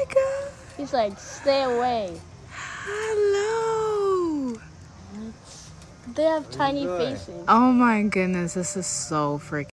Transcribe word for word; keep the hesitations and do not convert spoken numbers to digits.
my god. He's like, stay away. Hello. They have tiny faces. Oh my goodness, this is so freaking